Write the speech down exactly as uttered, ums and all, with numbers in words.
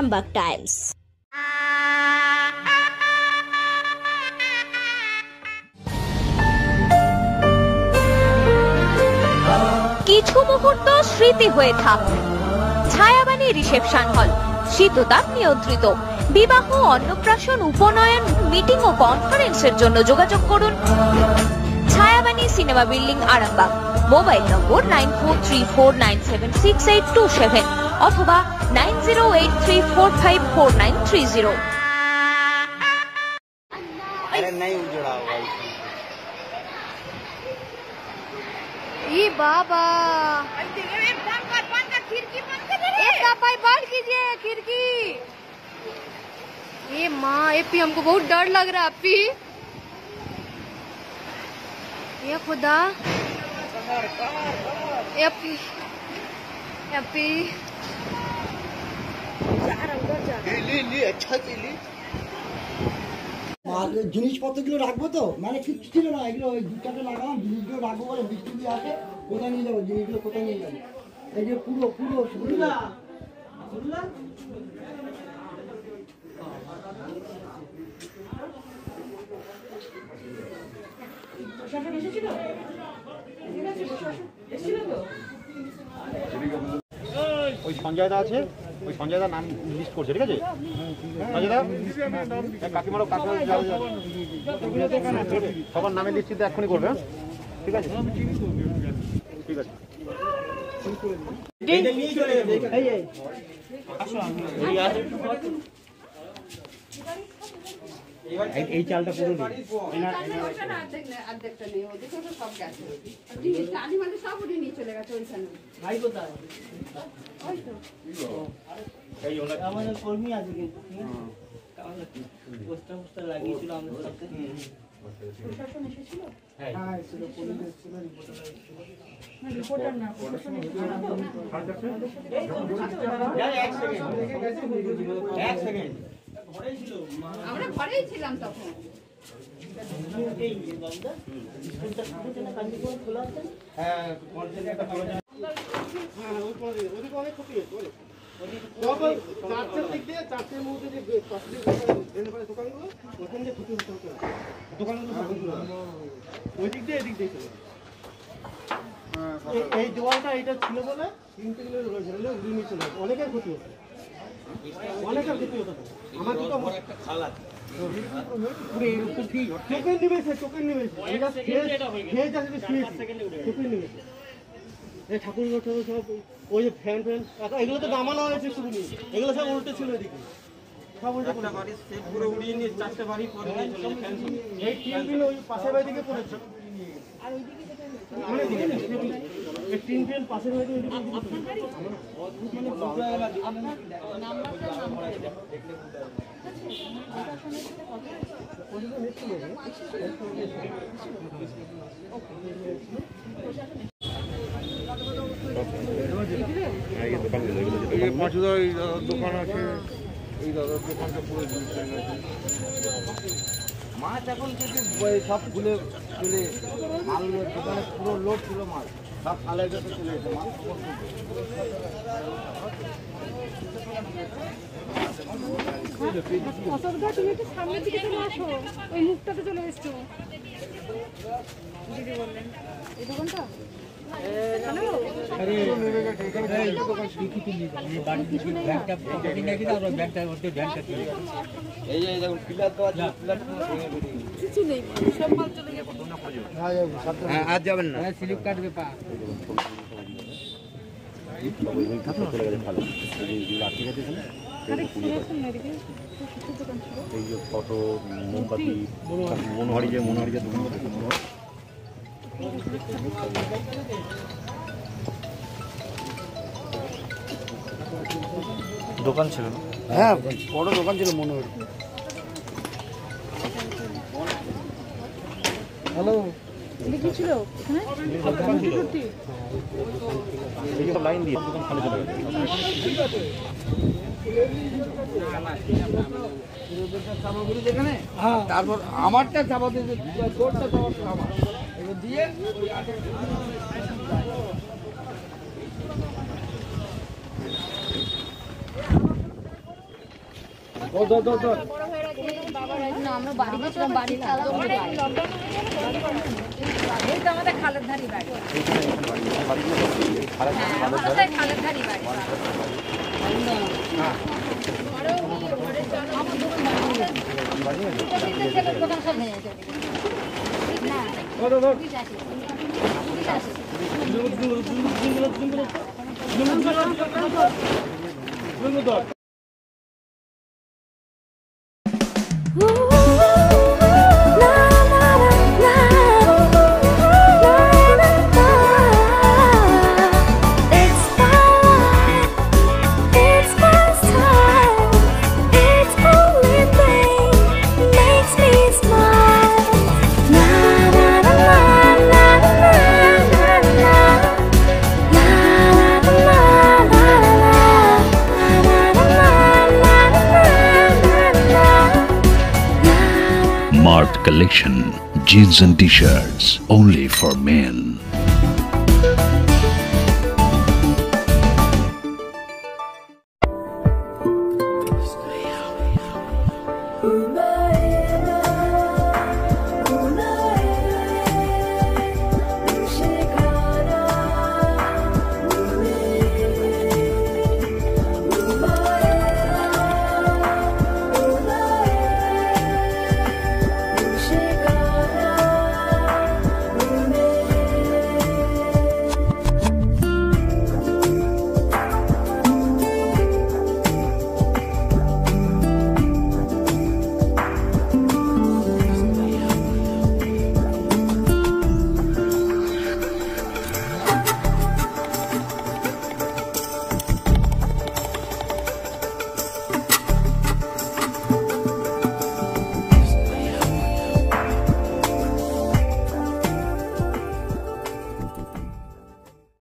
Arambagh Times. কিছু মুহূর্ত স্মৃতি হয়ে থাকবে। ছায়াবাণী রিসেপশন হল, শীততাপ নিয়ন্ত্রিত। বিবাহ, অন্নপ্রাশন, উপনয়ন, মিটিং ও কনফারেন্সের জন্য যোগাযোগ করুন Chhayabani cinema building, Arambagh. Mobile number nine four three four nine seven six eight two seven অথবা nine zero eight three four five four nine three zero. ये बाबा बंद कीजिए खिड़की। ये माँ एपी हमको बहुत डर लग रहा है। अपी ये खुदा एपी एपी জিনিসপত্রগুলো রাখবো তো, মানে কিছু ছিল না, এগুলো ওই দুটাতে লাগালাম, জিনিসগুলো রাখবো বলে বৃষ্টি দিয়ে আসে, কোথায় নিয়ে যাবো জিনিসগুলো, কোথায় নিয়ে যাবো? এই যে পুরো পুরো ওই সঞ্জয় দা আছে, ওই সঞ্জয় দার নাম লিস্ট করছে, ঠিক আছে? সঞ্জয় দা কাকিমারও কাকিমা সবার নামের লিস্ট কিন্তু এক্ষুনি করবে, ঠিক আছে? ঠিক আছে। এই চালটা পুরো ভাই কোথায় আমাদের কর্মী আছে কিন্তু পোস্টার পোস্টার লাগিয়েছিল আমাদের সাথে। প্রশাসন এসেছিল? হ্যাঁ এসেছিল, পুলিশ এসেছিল, রিপোর্টার না, প্রশাসন এসেছিল। এক সেকেন্ড এক সেকেন্ড আমরা ঘরেই ছিলাম তখন। হ্যাঁ চারটের দিক দিয়ে চারটের মধ্যে যে দোকানগুলো ওখান দিয়ে ক্ষতি হতে হতো, দোকানগুলো ওই দিক দিয়ে এদিক দিয়ে এই দেওয়ালটা এইটা ছিল বলে তিনটে কিলো রয়েছে, উড়িয়ে নিয়ে চলে অনেকের ক্ষতি হতো, অনেকের ক্ষতি হতো। আমার তো একটা খাল আছে চোখের নিবেছে, চোখের নিবেছে খেয়ে যাচ্ছে, চোখের নিবেছে। এই ঠাকুর ঠাকুর সব ওই যে ফ্যান ফ্যান এগুলো তো নামানো হয়েছে, শুধু এগুলো সব উল্টে ছিল এদিকে, সব উল্টে পুরো উড়িয়ে নিয়ে চারটে বাড়ি পরে এই টিন ফিন ওই পাশের বাড়ি দিকে পড়েছে, টিন ফিন পাশের বাড়ি দিকে পাঁচুদা এই দাদার দোকান আছে, এই দাদার দোকানটা পুরো মাছ এখন কিছু সব খুলে খুলে মাল দোকানে পুরো লোড ছিল, মাছ সব খালের কাছে চলে যেত, মাল সামনের দিকে চলে আসো, ওই মুখটাতে চলে এসছো। দিদি বললেন এই দোকানটা আজ যাবেন না, স্লিপ কাটবে পা। এই যে ফটো মোমবাতি মনোহারি যে মনোহারি যে দোকান দোকান ছিল, হ্যাঁ বড় দোকান ছিল মনোহরি। হ্যালো লিখেছিল লাইন দিয়ে দোকান খালি চলে গেছে। তারপর আমারটা চাপাতে তোরটা চাপাতে আমার দিয়ে আমরা বাড়ি গেছিলাম, বাড়ি এই তো আমাদের খালের ধারি বাড়ি, খালের ধারি বাড়ি। দোকান সব ভেঙে গেছে। Mart Collection, jeans and t-shirts only for men.